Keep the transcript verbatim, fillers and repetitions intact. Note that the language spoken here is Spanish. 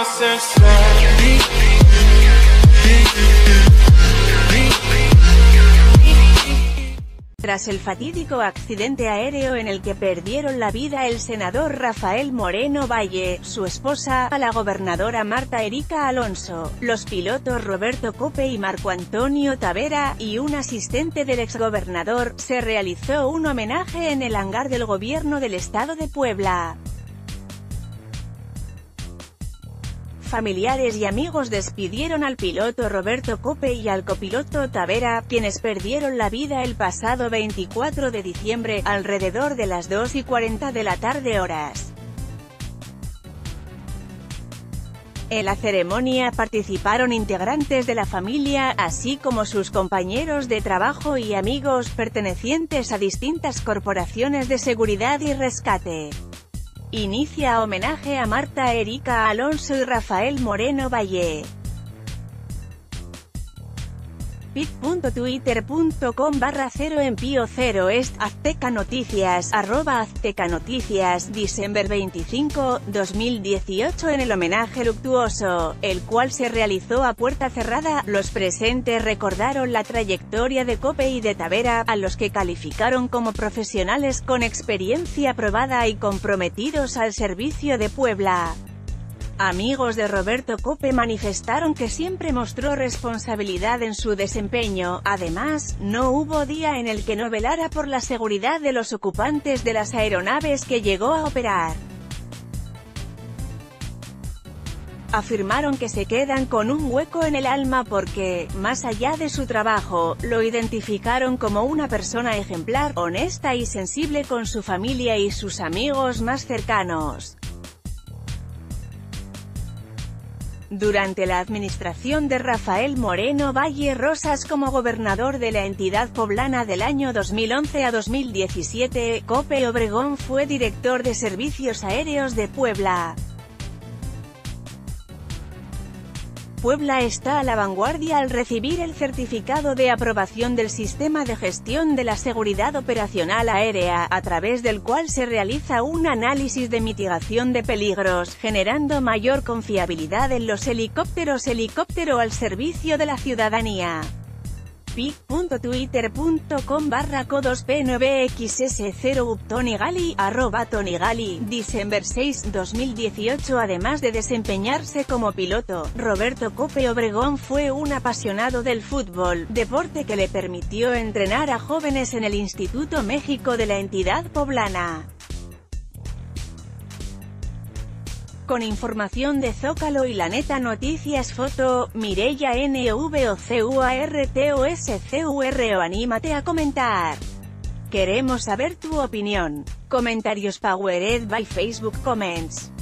Tras el fatídico accidente aéreo en el que perdieron la vida el senador Rafael Moreno Valle, su esposa, la gobernadora Marta Erika Alonso, los pilotos Roberto Cope y Marco Antonio Tavera, y un asistente del exgobernador, se realizó un homenaje en el hangar del gobierno del estado de Puebla. Familiares y amigos despidieron al piloto Roberto Cope y al copiloto Tavera, quienes perdieron la vida el pasado veinticuatro de diciembre, alrededor de las dos y cuarenta de la tarde horas. En la ceremonia participaron integrantes de la familia, así como sus compañeros de trabajo y amigos pertenecientes a distintas corporaciones de seguridad y rescate. Inicia homenaje a Marta Erika Alonso y Rafael Moreno Valle. bit punto twitter punto com barra cero empío cero est Azteca Noticias, arroba Azteca Noticias, diciembre veinticinco, dos mil dieciocho. En el homenaje luctuoso, el cual se realizó a puerta cerrada, los presentes recordaron la trayectoria de Cope y de Tavera, a los que calificaron como profesionales con experiencia probada y comprometidos al servicio de Puebla. Amigos de Roberto Cope manifestaron que siempre mostró responsabilidad en su desempeño. Además, no hubo día en el que no velara por la seguridad de los ocupantes de las aeronaves que llegó a operar. Afirmaron que se quedan con un hueco en el alma porque, más allá de su trabajo, lo identificaron como una persona ejemplar, honesta y sensible con su familia y sus amigos más cercanos. Durante la administración de Rafael Moreno Valle Rosas como gobernador de la entidad poblana del año dos mil once a dos mil diecisiete, Cope Obregón fue director de Servicios Aéreos de Puebla. Puebla está a la vanguardia al recibir el certificado de aprobación del Sistema de Gestión de la Seguridad Operacional Aérea, a través del cual se realiza un análisis de mitigación de peligros, generando mayor confiabilidad en los helicópteros helicóptero al servicio de la ciudadanía. bit punto twitter punto com barra co dos p nueve x s cero Tony Gali, arroba Tony Gali, diciembre seis, dos mil dieciocho. Además de desempeñarse como piloto, Roberto Cope Obregón fue un apasionado del fútbol, deporte que le permitió entrenar a jóvenes en el Instituto México de la entidad poblana. Con información de Zócalo y La Neta Noticias. Foto, Mireia N V O C U A R T O S C U R O. Anímate a comentar. Queremos saber tu opinión. Comentarios powered by Facebook Comments.